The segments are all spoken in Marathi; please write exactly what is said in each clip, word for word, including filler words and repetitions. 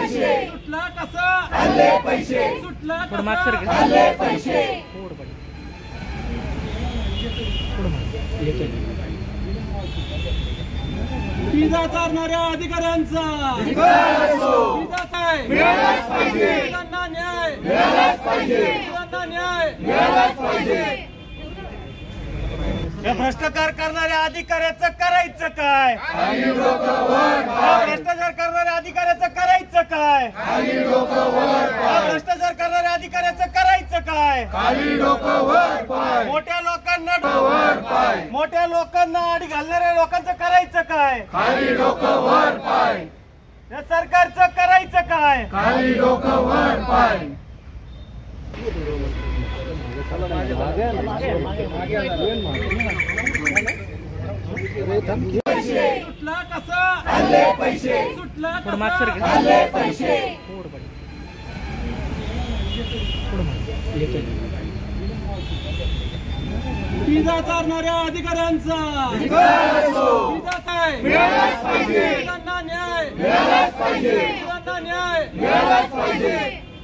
सुटला कसा आले पैसे सुटला कसा आले पैसे पिझ्झा चारणाऱ्या अधिकाऱ्यांचा पिझ्झा काय मिळालाच पाहिजे पिझ्झांना न्याय मिळालाच पाहिजे पिझ्झांना न्याय मिळालाच पाहिजे या भ्रष्टाचार करणाऱ्या अधिकाऱ्याचं करायचं काय भ्रष्टाचार करणाऱ्या अधिकाऱ्याचं करायचं काय भ्रष्टाचार करणाऱ्या अधिकाऱ्याचं करायचं काय मोठ्या लोकांना मोठ्या लोकांना आडी घालणाऱ्या लोकांचं करायचं काय या सरकारचं करायचं काय सुटला कसा आले पैसे सुटला कसा आले पैसे पिझ्झा चारणाऱ्या अधिकाऱ्यांचा पिझ्झा काय मिळालाच पाहिजे पिझ्झांना न्याय मिळालाच पाहिजे पिझ्झांना न्याय मिळालाच पाहिजे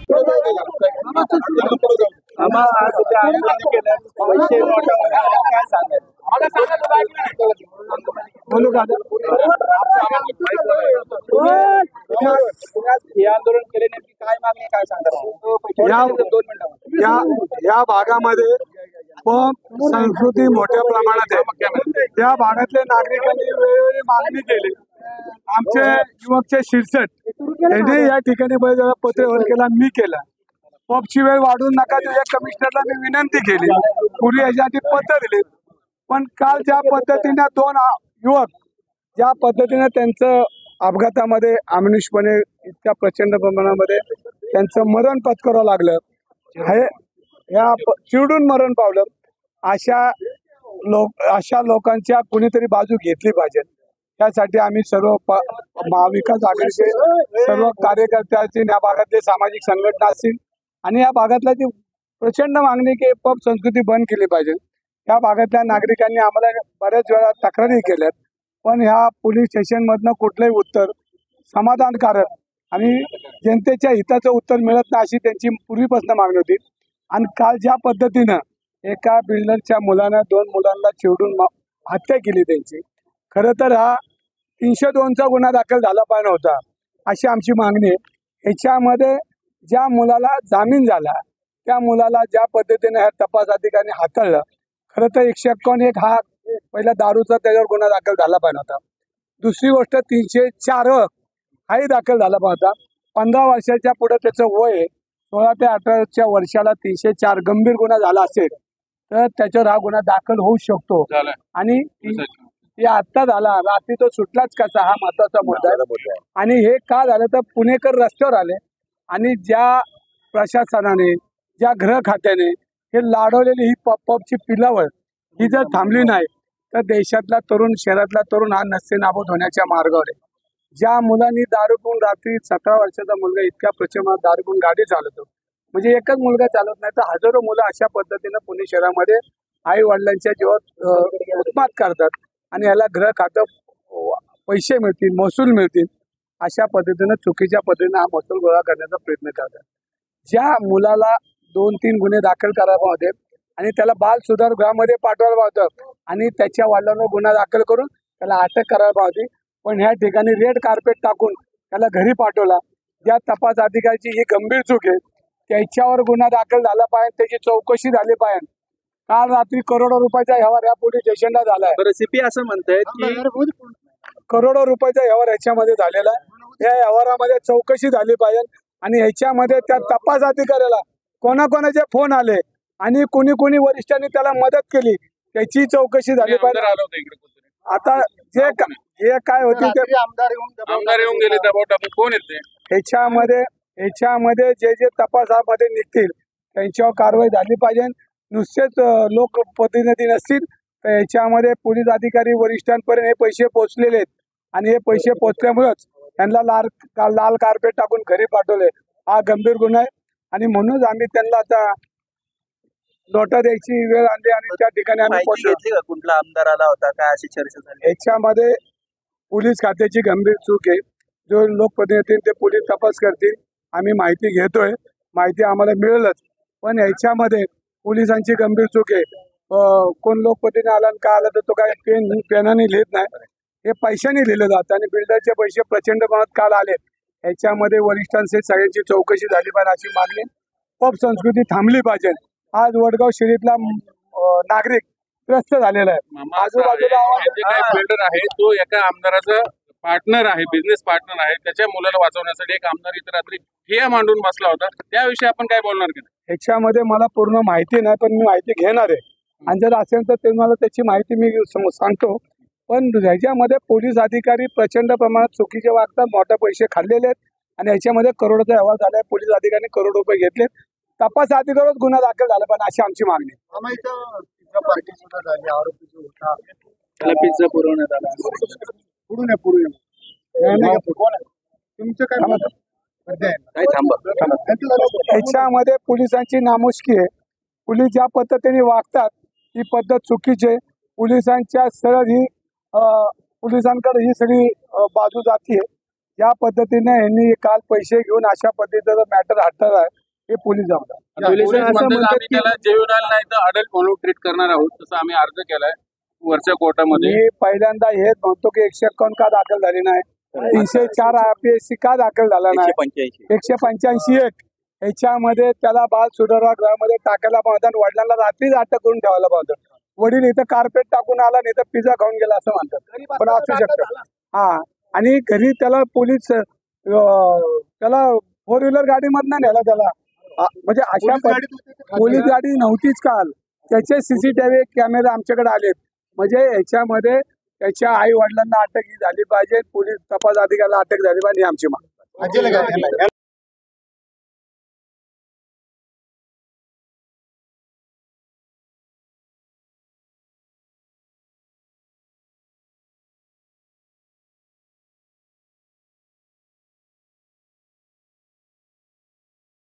आंदोलन केले नेमकी काय मागणी काय सांगतात या भागामध्ये संस्कृती मोठ्या प्रमाणात आहे। त्या भागातल्या नागरिकांनी वेळोवेळी मागणी केली। आमचे युवकचे शिरसट यांनी या ठिकाणी बरेच वेळा पत्रव्यवहार केला, मी केला। पॉपची वेळ वाढवून नका तुझ्या कमिशनरला मी विनंती केली, पूर्वी याच्यासाठी पत्र दिले, पण काल ज्या पद्धतीने दोन युवक ज्या पद्धतीने त्यांचं अपघातामध्ये अमानुषपणे इतक्या प्रचंड प्रमाणामध्ये त्यांचं मरण पत्करावं लागलं, हे या चिडून मरण पावलं। अशा लोक अशा लोकांच्या कुणीतरी बाजू घेतली पाहिजे। त्यासाठी आम्ही सर्व महाविकास आघाडीचे सर्व कार्यकर्त्यांची या भागातले सामाजिक संघटना असतील आणि या भागातल्या जी प्रचंड मागणी की पब संस्कृती बंद केली पाहिजे। या भागातल्या नागरिकांनी आम्हाला बऱ्याच वेळा तक्रारी केल्यात, पण ह्या पोलीस स्टेशनमधनं कुठलंही उत्तर समाधानकारक आणि जनतेच्या हिताचं उत्तर मिळत नाही अशी त्यांची पूर्वीपासून मागणी होती। आणि काल ज्या पद्धतीनं एका बिल्डरच्या मुलानं दोन मुलांना चिरडून हत्या केली त्यांची, खरं तर हा तीनशे दोनचा गुन्हा दाखल झाला पाहिजे होता अशी आमची मागणी आहे। याच्यामध्ये ज्या मुलाला जामीन झाला त्या मुलाला ज्या पद्धतीने ह्या तपास अधिकाऱ्यांनी हाताळलं, खरं तर एकशे एक्कावन्न एक हा पहिला दारूचा त्याच्यावर गुन्हा दाखल झाला पाहिजे होता। दुसरी गोष्ट तीनशे चार हाही दाखल झाला पाहिजे होता। पंधरा वर्षाच्या पुढे त्याचं वय आहे, सोळा ते अठराच्या वर्षाला तीनशे चार गंभीर गुन्हा झाला असेल तर त्याच्यावर हा गुन्हा दाखल होऊ शकतो। आणि हे आता झाला, रात्री तो सुटलाच कसा हा महत्वाचा मुद्दा आहे। आणि हे का झालं तर पुणेकर रस्त्यावर आले आणि ज्या प्रशासनाने ज्या गृह खात्याने हे लाडवलेली ही पबची पिलावळ ही जर थांबली नाही तर देशातला तरुण शहरातला तरुण हा नसते नाबूद होण्याच्या मार्गावर आहे। ज्या मुलांनी दारू पिऊन रात्री सतरा वर्षाचा मुलगा इतक्या प्रचंड दारू पिऊन गाडी चालवतो, म्हणजे एकच मुलगा चालत नाही तर हजारो मुलं अशा पद्धतीनं पुणे शहरामध्ये आई वडिलांच्या जीवात उत्पात करतात आणि याला गृह खातं पैसे मिळतील, महसूल मिळतील अशा पद्धतीनं चुकीच्या पद्धतीनं हा महसूल गोळा करण्याचा प्रयत्न करतात। ज्या मुलाला दोन तीन गुन्हे दाखल करायला होते आणि त्याला बाल सुधार गृहामध्ये पाठवायला होतं आणि त्याच्या वडिलांवर गुन्हा दाखल करून त्याला अटक करायला होती, पण ह्या ठिकाणी रेड कार्पेट टाकून त्याला घरी पाठवला। ज्या तपास अधिकाऱ्याची ही गंभीर चूक आहे त्याच्यावर गुन्हा दाखल झाला पाहिजे, त्याची चौकशी झाली पाहिजे। काल रात्री करोडो रुपयाचा व्यवहार या पोलीस स्टेशनला झालाय। सीपी असं म्हणतायत की करोडो रुपयाचा व्यवहार याच्यामध्ये झालेला आहे। या व्यवहारामध्ये चौकशी झाली पाहिजे आणि ह्याच्यामध्ये त्या तपास अधिकाऱ्याला कोणाकोणाचे फोन आले आणि कोणी कोणी वरिष्ठांनी त्याला मदत केली त्याची चौकशी झाली पाहिजे। आता जे जे काय होते ते आमदार येऊन आमदार येऊन गेले त्या कोण येते ह्याच्यामध्ये ह्याच्यामध्ये जे जे तपासामध्ये निघतील त्यांच्यावर कारवाई झाली पाहिजे। नुसतेच लोकप्रतिनिधी नसतील तर याच्यामध्ये पोलीस अधिकारी वरिष्ठांपर्यंत हे पैसे पोहोचलेले आहेत आणि हे पैसे पोहोचल्यामुळेच त्यांना लाल लाल कार्पेट टाकून घरी पाठवले, हा गंभीर गुन्हा आहे। आणि म्हणूनच आम्ही त्यांना आता नोटा द्यायची वेळ आणली आणि त्या ठिकाणी आम्ही पोहोचलो। कुठला आमदार आला होता काय अशी चर्चा झाली? याच्यामध्ये पोलीस खात्याची गंभीर चूक आहे। जो लोकप्रतिनिधी ते पोलीस तपास करतील. आम्ही माहिती घेतोय, माहिती आम्हाला मिळेलच, पण याच्यामध्ये पोलिसांची गंभीर चूक आहे. अं, कोण लोकप्रतिनिधी आला आणि का आला तर तो काय पेन पेनाने लिहित नाही, हे पैशाने लिहिलं जातं आणि बिल्डरचे पैसे प्रचंड प्रमाणात काल आले. याच्यामध्ये वरिष्ठांचे सगळ्यांची चौकशी झाली पाहिजे अशी मागणी. पब संस्कृती थांबली पाहिजे. आज वडगाव शहरीतला अं, नागरिक त्रस्त झालेला आहे. मामा, असं आजूबाजूला आहे, आवाज- हे जे काही बिल्डर आहे तो एका आमदाराचं पार्टनर आहे, बिझनेस पार्टनर आहे. त्याच्या मुलाला वाचवण्यासाठी एक आमदार इतर रात्री ठिया मांडून बसला होता. त्याविषयी आपण काय बोलणार की नाही? ह्याच्यामध्ये मला पूर्ण माहिती नाही, पण मी माहिती घेणार आहे आणि जर असेल तर ते मला त्याची माहिती मी सम- सांगतो. पण ह्याच्यामध्ये पोलीस अधिकारी प्रचंड प्रमाणात चुकीचे वागतात, मोठे पैसे खाल्लेले आहेत आणि ह्याच्यामध्ये करोडोचा व्यवहार झाला आहे. पोलीस अधिकाऱ्यांनी करोड रुपये घेतले. तपास अधिकाऱ्यावर गुन्हा दाखल झाला पण अशी आमची मागणी आहे. आम्हा इथं पिझ्झा पार्टी सुद्धा झाली, आरोपी जो होता त्याला पिझ्झा पुरवण्यात आला. पुढून आहे पुढून आहे. नाही का? कोण आहे? तुमचं काय मत आहे? सध्या आहे. काय थांबा त्यांचं झालं. ह्याच्यामध्ये पोलिसांची नामुष्की आहे. पोलीस ज्या पद्धतीने वागतात ही पद्धत चुकीची आहे. पोलिसांच्या सरळ ही अं, पोलिसांकडे ही सगळी अं, बाजू जाती आहे. ज्या पद्धतीने यांनी काल पैसे घेऊन अशा पद्धतीचं मॅटर हाताळलं आहे हे पोलीस जबाबदार. पोलीस असं म्हणतात म्हणतात आम्ही की- त्याला जेवणाला नाही तर अडल्ट म्हणून ट्रीट करणार आहोत, तसं आम्ही अर्ज केलाय वरच्या कोर्टामध्ये. मी पहिल्यांदा हेच म्हणतो की एकशे एक्कावन्न का दाखल झाली नाही, तीनशे चार आयपीएससी का दाखल झाला नाही, पंच्याऐंशी एकशे पंच्याऐंशी एक ह्याच्यामध्ये त्याला बाल सुधारवा गृहामध्ये टाकायला पाहतात. वडिलांना रात्रीच अटक करून ठेवायला पाहतात. वडील इथं कार्पेट टाकून आला नाही तर पिझ्झा खाऊन गेला असं म्हणतात, पण असू शकतं. हा, आणि घरी त्याला पोलीस अं, त्याला फोर व्हीलर गाडीमधनं नेला त्याला. आ, म्हणजे अशा पोलीस गाडीत होते ते खाली. पोलीस गाडी नव्हतीच काल. त्याचे सीसीटीव्ही कॅमेरे आमच्याकडे आलेत. म्हणजे याच्यामध्ये त्याच्या आई वडिलांना अटक ही झाली पाहिजे, पोलीस तपास अधिकाऱ्याला अटक झाली पाहिजे ही आमची मागणी. अजिल गाडी.